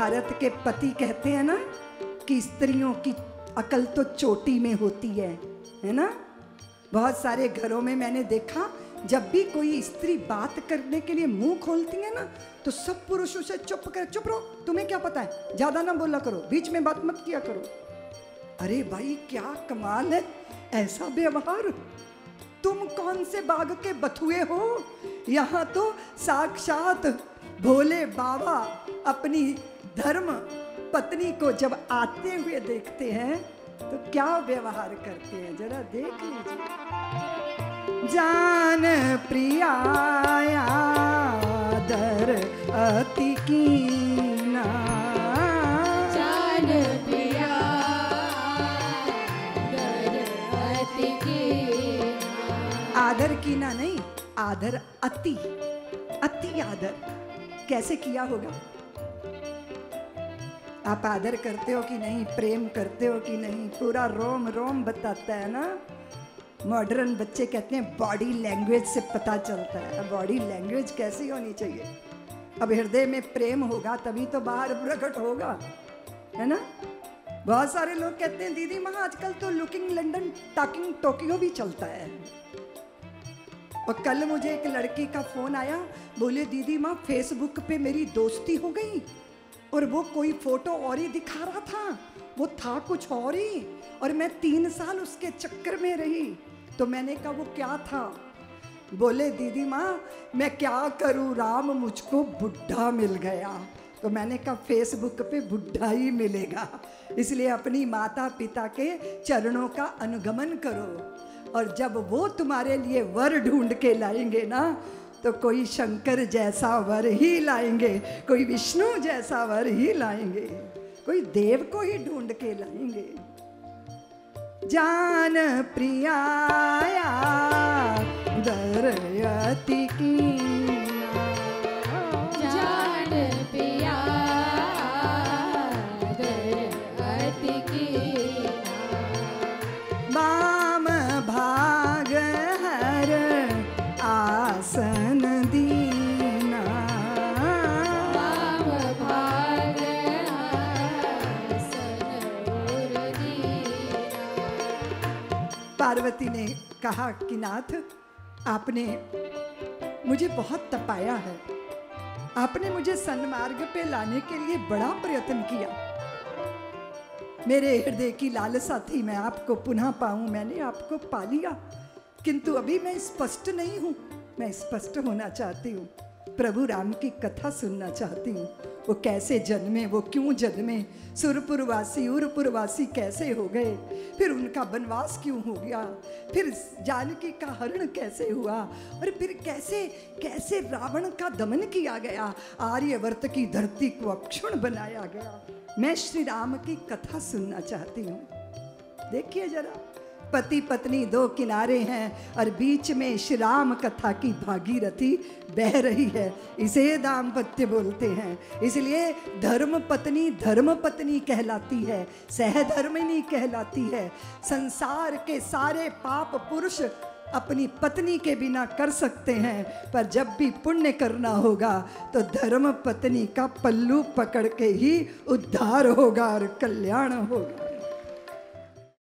महाभारत के पति कहते हैं ना कि स्त्रियों की अकल तो चोटी में होती है ना। बहुत सारे घरों में मैंने देखा, जब भी कोई स्त्री बात करने के लिए मुंह खोलती है ना, तो सब पुरुषों से चुप रहो, तुम्हें क्या पता है, ज्यादा ना बोला करो, बीच में बात मत किया करो। अरे भाई क्या कमाल है ऐसा व्यवहार। तुम कौन से बाग के बथुए हो? यहाँ तो साक्षात भोले बाबा अपनी धर्म पत्नी को जब आते हुए देखते हैं तो क्या व्यवहार करते हैं, जरा देख लीजिए। जान प्रिया दर अति कीना, जान प्रिया दर अति कीना। आदर कीना नहीं, आदर अति, अति आदर कैसे किया होगा? आप आदर करते हो कि नहीं, प्रेम करते हो कि नहीं, पूरा रोम रोम बताता है ना। मॉडर्न बच्चे कहते हैं बॉडी लैंग्वेज से पता चलता है। बॉडी लैंग्वेज कैसी होनी चाहिए? अब हृदय में प्रेम होगा तभी तो बाहर प्रकट होगा, है ना। बहुत सारे लोग कहते हैं दीदी माँ आजकल तो लुकिंग लंदन टॉकिंग टोक्यो भी चलता है। और कल मुझे एक लड़की का फोन आया, बोले दीदी माँ फेसबुक पे मेरी दोस्ती हो गई और वो कोई फोटो और ही दिखा रहा था, वो था कुछ और ही, और मैं 3 साल उसके चक्कर में रही। तो मैंने कहा वो क्या था? बोले दीदी माँ मैं क्या करूँ, राम मुझको बुढ़ा मिल गया। तो मैंने कहा फेसबुक पे बुढ़ा ही मिलेगा, इसलिए अपनी माता पिता के चरणों का अनुगमन करो, और जब वो तुम्हारे लिए वर ढूंढ के लाएंगे ना तो कोई शंकर जैसा वर ही लाएंगे, कोई विष्णु जैसा वर ही लाएंगे, कोई देव को ही ढूंढ के लाएंगे। जान प्रिया दर अति कीना, जान प्रिया दर अति कीना। बाम भाग हर आसन दीना, बाम भाग आसन और दीना। पार्वती ने कहा कि नाथ आपने मुझे बहुत तपाया है, आपने मुझे सन्मार्ग पे लाने के लिए बड़ा प्रयत्न किया। मेरे हृदय की लालसा थी मैं आपको पुनः पाऊं, मैंने आपको पा लिया, किंतु अभी मैं स्पष्ट नहीं हूं, मैं स्पष्ट होना चाहती हूँ। प्रभु राम की कथा सुनना चाहती हूँ। वो कैसे जन्मे, वो क्यों जन्मे, सुरपुरवासी उरपुरवासी कैसे हो गए, फिर उनका वनवास क्यों हो गया, फिर जानकी का हरण कैसे हुआ, और फिर कैसे कैसे रावण का दमन किया गया, आर्यवर्त की धरती को अक्षुण बनाया गया। मैं श्री राम की कथा सुनना चाहती हूँ। देखिए जरा, पति पत्नी 2 किनारे हैं और बीच में श्री राम कथा की भागीरथी बह रही है, इसे दाम्पत्य बोलते हैं। इसलिए धर्म पत्नी कहलाती है, सहधर्मिणी कहलाती है। संसार के सारे पाप पुरुष अपनी पत्नी के बिना कर सकते हैं, पर जब भी पुण्य करना होगा तो धर्म पत्नी का पल्लू पकड़ के ही उद्धार होगा और कल्याण होगा।